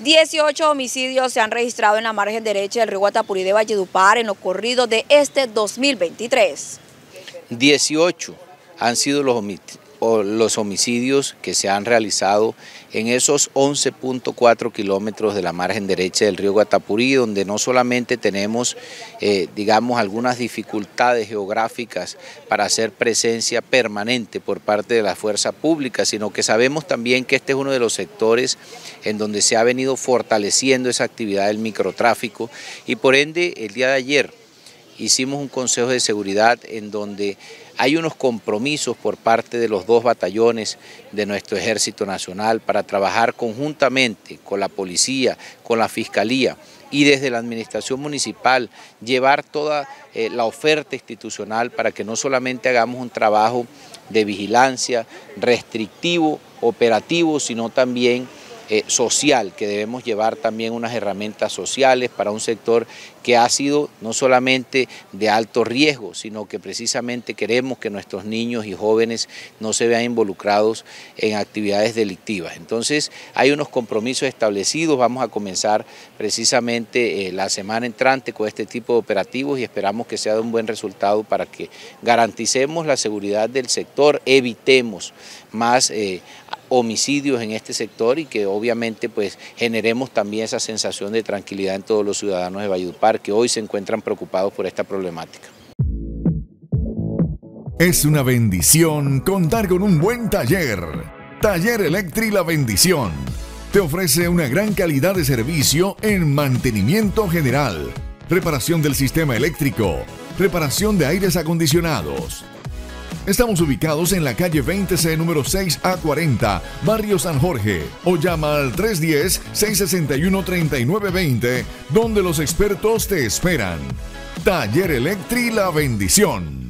18 homicidios se han registrado en la margen derecha del río Guatapurí de Valledupar en lo corrido de este 2023. 18 han sido los homicidios que se han realizado en esos 11.4 kilómetros de la margen derecha del río Guatapurí, donde no solamente tenemos, digamos, algunas dificultades geográficas para hacer presencia permanente por parte de la fuerza pública, sino que sabemos también que este es uno de los sectores en donde se ha venido fortaleciendo esa actividad del microtráfico y por ende el día de ayer hicimos un consejo de seguridad en donde hay unos compromisos por parte de los 2 batallones de nuestro Ejército Nacional para trabajar conjuntamente con la policía, con la fiscalía y desde la administración municipal llevar toda la oferta institucional para que no solamente hagamos un trabajo de vigilancia restrictivo, operativo, sino también social, que debemos llevar también unas herramientas sociales para un sector que ha sido no solamente de alto riesgo, sino que precisamente queremos que nuestros niños y jóvenes no se vean involucrados en actividades delictivas. Entonces hay unos compromisos establecidos, vamos a comenzar precisamente la semana entrante con este tipo de operativos y esperamos que sea de un buen resultado para que garanticemos la seguridad del sector, evitemos más homicidios en este sector y que obviamente pues generemos también esa sensación de tranquilidad en todos los ciudadanos de Valledupar que hoy se encuentran preocupados por esta problemática. Es una bendición contar con un buen taller. Taller Electri La Bendición te ofrece una gran calidad de servicio en mantenimiento general, reparación del sistema eléctrico, reparación de aires acondicionados. Estamos ubicados en la calle 20C número 6A40, Barrio San Jorge, o llama al 310-661-3920, donde los expertos te esperan. Taller Electri La Bendición.